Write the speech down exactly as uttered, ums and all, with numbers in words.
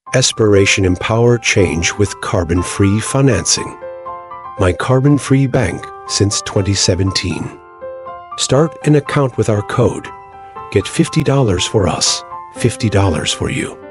Aspiration empower change with carbon-free financing. My carbon-free bank since twenty seventeen. Start an account with our code. Get fifty dollars for us, fifty dollars for you.